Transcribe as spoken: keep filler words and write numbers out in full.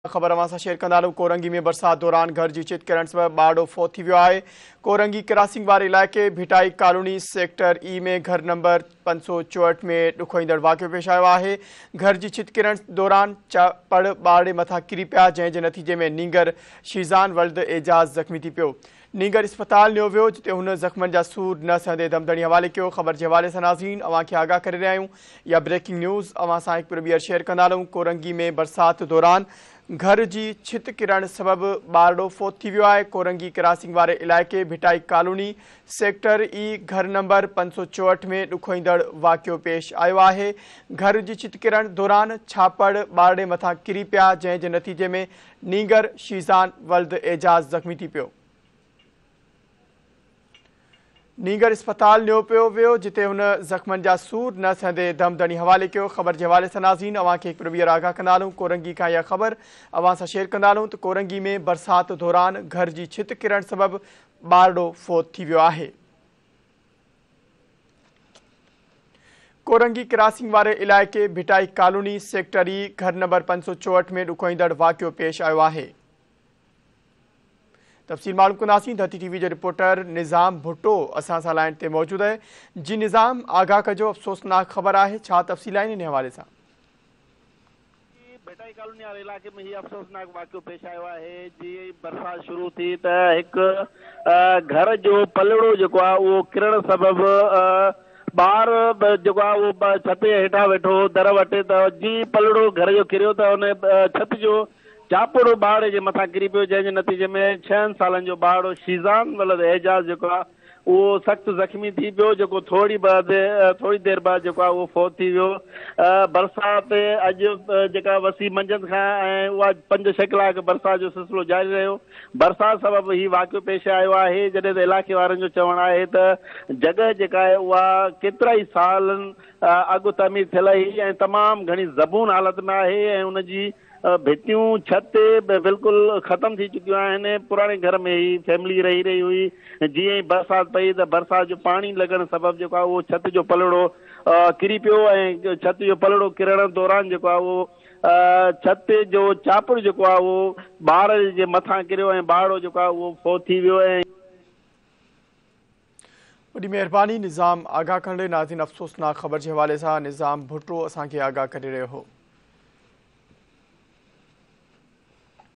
ख़बर अवां सां शेयर कंदासूं। कोरंगी में बरसात दौरान घर जी छित किरण सबबि बाड़ो फौत थी वियो आहे। कोरंगी क्रॉसिंग वारे इलाइक़े भिटाई कॉलोनी सेक्टर ई में घर नंबर पंज सौ चौहठ में ॾुखो ईंदड़ वाक़ियो पेश आयो आहे। घर जी छित किरण दौरान चापड़ ॿारड़े मथां किरी पिया, जंहिं जे नतीजे में नींगर शीज़ान वल्द एजाज़ ज़ख़्मी थी पियो। नींगर इस्पताल नियो वियो, जिते हुन ज़ख़्मनि जा सूर न सहंदे दमदणी हवाले कयो। ख़बर जे हवाले सां नाज़रीन अवां खे आगाह करे रहिया आहियूं। या ब्रेकिंग न्यूज़ अवां सां हिकु ॿीहर शेयर कंदासूं। कोरंगी में बरसात दौरान घर जी छित किरण सबबि ॿारड़ो फौत थी वियो आहे। कोरंगी क्रॉसिंग वारे इलाइक़े भिटाई कॉलोनी सेक्टर ई घर नंबर पंज सौ चौहठ में ॾुखो ईंदड़ वाक़ियो पेश आयो आहे। घर जी छित किरण दौरान छापड़ ॿारड़े मथां किरी पिया, जंहिं जे नतीजे में नींगर शीज़ान वल्द एजाज़ ज़ख़्मी थी पियो। नींगर इस्पताल नियो पियो वियो, जिते हुन ज़ख़्मनि जा सूर न सहंदे दमदणी हवाले कयो। ख़बर जे हवाले सां नाज़रीन अवां खे हिकु ॿीहर आगाह कंदासूं। कोरंगी खां इहा ख़बर अवां सां शेयर कंदासूं त कोरंगी में बरसात दौरान घर जी छित किरण सबबि ॿारड़ो फौत थी वियो आहे। कोरंगी क्रॉसिंग वारे इलाइक़े भिटाई कॉलोनी सेक्टर ई घर नंबर पंज सौ चौहठ में ॾुखो ईंदड़ वाक़ियो पेश आयो आहे। तफ़सील मालूम कंदासीं। धरती टीवी जे रिपोर्टर निज़ाम भुट्टो असां सां लाइन ते मौजूदु आहे। जी निज़ाम, आगाह कजो, अफ़सोसनाक ख़बर आहे, छा तफ़सील आहिनि इन हवाले सां? भिटाई कॉलोनी वारे इलाइक़े में हीउ अफ़सोसनाक वाक़ियो पेश आयो आहे। जीअं बरसाति शुरू थी त हिकु घर जो पलड़ो जेको आहे उहो किरण सबबि ॿार जेको आहे उहो छत जे हेठां वेठो दर वटे, त जीअं पलड़ो घर जो किरियो त हुन छत जो चापुड़ो ॿार जे मथां किरी पियो, जंहिं जे नतीजे में छहनि सालनि जो ॿारड़ो शीज़ान वल्द एजाज़ जेको आहे उहो सख़्तु ज़ख़्मी थी पियो, जेको थोरी बाद थोरी देरि बाद जेको आहे उहो फौत थी वियो। बरसाति अॼु जेका वसी मंझंदि खां ऐं उहा पंज छह कलाक बरसाति जो सिलसिलो जारी रहियो। बरसाति सबबि हीउ वाक़ियो पेश आयो आहे, जॾहिं त इलाइक़े वारनि जो चवणु आहे त जॻह जेका आहे उहा केतिरा ई सालनि अॻु तमीर थियल हुई ऐं तमामु घणी ज़बून हालत में आहे ऐं उनजी भितियूं छत बिल्कुलु ख़तमु थी चुकियूं आहिनि। पुराणे घर में ई फैमिली रही रही हुई। जीअं ई बरसाति पई त बरसाति जो पाणी लॻण सबबि जेको आहे उहो छत जो पलड़ो किरी पियो ऐं छत जो पलड़ो किरण दौरान जेको आहे उहो छत जो चापुड़ जेको आहे उहो ॿार जे मथां किरियो ऐं ॿारड़ो जेको आहे उहो फौत थी वियो। ऐं वॾी महिरबानी निज़ाम आगाह करण ॾे। नाज़रीन, अफ़सोसनाक ख़बर जे हवाले सां निज़ाम भुट्टो असांखे आगाह करे रहियो हो।